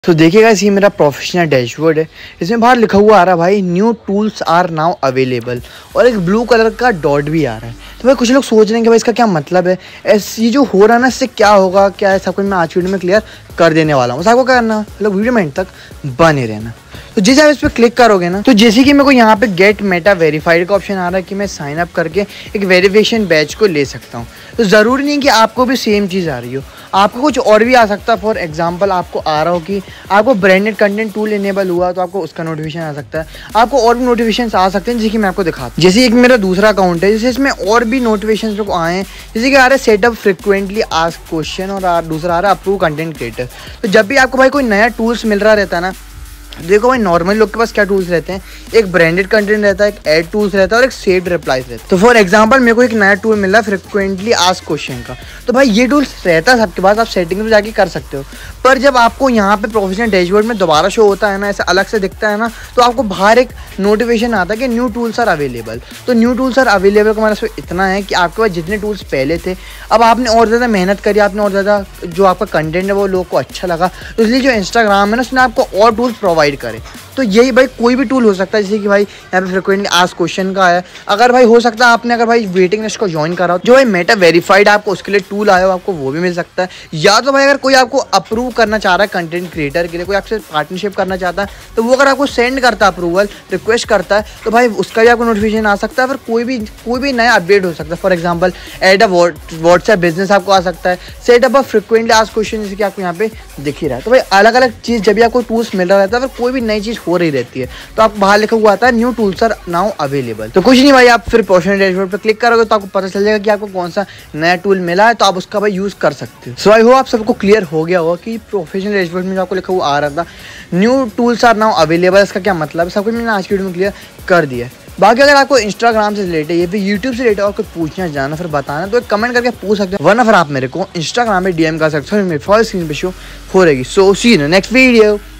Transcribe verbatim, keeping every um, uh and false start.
तो देखिएगा ये मेरा प्रोफेशनल डैशबोर्ड है। इसमें बाहर लिखा हुआ आ रहा है भाई new tools are now available, और एक ब्लू कलर का डॉट भी आ रहा है। तो भाई कुछ लोग सोच रहे हैं कि भाई इसका क्या मतलब है, ऐसे ये जो हो रहा है ना इससे क्या होगा, क्या है, सब कुछ मैं आज वीडियो में क्लियर कर देने वाला हूँ। आपको क्या करना, मतलब वीडियो में एंड तक बने रहना। तो जैसे आप इस पर क्लिक करोगे ना, तो जैसे कि मेरे को यहाँ पे गेट मेटा वेरीफाइड का ऑप्शन आ रहा है कि मैं साइन अप करके एक वेरिफिकेशन बैच को ले सकता हूँ। तो ज़रूरी नहीं कि आपको भी सेम चीज़ आ रही हो, आपको कुछ और भी आ सकता है। फॉर एग्जांपल आपको आ रहा हो कि आपको ब्रांडेड कंटेंट टूल इनेबल हुआ तो आपको उसका नोटिफिकेशन आ सकता है। आपको और भी नोटिफिकेशन आ सकते हैं, जैसे कि मैं आपको दिखाता हूँ। जैसे एक मेरा दूसरा अकाउंट है, जैसे इसमें और भी नोटिफिकेशन को आए हैं, जैसे कि आ रहा है सेटअप फ्रिक्वेंटली आस्क्ड क्वेश्चन, और दूसरा आ रहा है अप्रूव कंटेंट क्रिएटर। तो जब भी आपको भाई कोई नया टूल्स मिल रहा रहता है ना, देखो भाई नॉर्मल लोग के पास क्या टूल्स रहते हैं, एक ब्रांडेड कंटेंट रहता है, एक एड टूल्स रहता है और एक सेव्ड रिप्लाईज रहता है। तो फॉर एग्जांपल मेरे को एक नया टूल मिल रहा है फ्रिक्वेंटली आस्क्ड क्वेश्चन का, तो भाई ये टूल्स रहता है सबके पास, आप सेटिंग में जाके कर सकते हो। पर जब आपको यहाँ पे प्रोफेशनल डैशबोर्ड में दोबारा शो होता है ना, ऐसा अलग से दिखता है ना, तो आपको बाहर एक नोटिफिकेशन आता है कि न्यू टूल्स आर अवेलेबल। तो न्यू टूल्स आर अवेलेबल का मतलब इतना है कि आपके पास जितने टूल्स पहले थे, अब आपने और ज़्यादा मेहनत करी, आपने और ज़्यादा जो आपका कंटेंट है वो लोगों को अच्छा लगा, तो इसलिए जो इंस्टाग्राम है ना उसने आपको और टूल्स प्रोवाइड करे। तो यही भाई कोई भी टूल हो सकता है, जैसे कि भाई यहाँ पे फ्रिक्वेंटली आस्क्ड क्वेश्चन का है। अगर भाई हो सकता है आपने अगर भाई वेटिंग लिस्ट को ज्वाइन करा हो, जो भाई मेटा वेरीफाइड आपको उसके लिए टूल आया हो, आपको वो भी मिल सकता है। या तो भाई अगर कोई आपको अप्रूव करना चाह रहा है कंटेंट क्रिएटर के लिए, कोई आपसे पार्टनरशिप करना चाहता है, तो वो अगर आपको सेंड करता है अप्रूवल रिक्वेस्ट करता है, तो भाई उसका भी आपको नोटिफिकेशन आ सकता है। फिर कोई भी कोई भी नया अपडेट हो सकता है। For example add a WhatsApp business आपको आ सकता है, set up a frequently asked question, जैसे कि आपको यहाँ पे दिख ही रहा है। तो भाई अलग अलग चीज़ जब भी आपको टूल्स मिल रहा रहता है, फिर कोई भी नई चीज़ हो रही रहती है, तो आप बाहर लिखा हुआ आता है new tools are now available. तो कुछ नहीं भाई, आप फिर प्रोफेशनल डैशबोर्ड पर क्लिक करोगे तो आपको पता चल जाएगा कि आपको कौन सा नया टूल मिला है, तो आप उसका भाई यूज़ कर सकते हो। सो आई होप आप सबको क्लियर हो गया होगा कि प्रोफेशनल डैशबोर्ड में जो आपको लिखा हुआ आ रहा था new tools are now available, इसका क्या मतलब है, सब कुछ मैंने आज की वीडियो में क्लियर कर दिया है। बाकी अगर आपको इंस्टाग्राम से रिलेटेड या फिर यूट्यूब से रिलेटेड और कुछ पूछना जाना फिर बताना, तो एक कमेंट करके पूछ सकते हो, वरना फिर आप मेरे को इंस्टाग्राम में डीएम कर सकते हो, मेरे फॉलो स्क्रीन पे शो हो रहेगी। So see you in the next video.